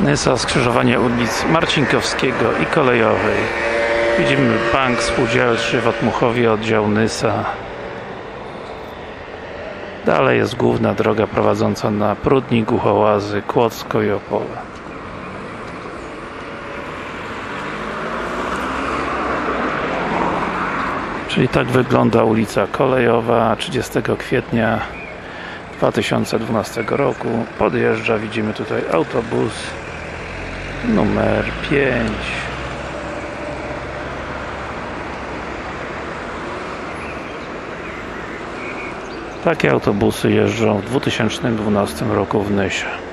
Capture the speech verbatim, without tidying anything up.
Nysa, skrzyżowanie ulic Marcinkowskiego i Kolejowej. Widzimy bank spółdzielczy w Otmuchowie, oddział Nysa. Dalej jest główna droga prowadząca na Prudnik, Głuchołazy, Kłodzko i Opole. Czyli tak wygląda ulica Kolejowa trzydziestego kwietnia dwa tysiące dwunastego roku. Podjeżdża, widzimy tutaj autobus numer pięć. Takie autobusy jeżdżą w dwa tysiące dwunastym roku w Nysie.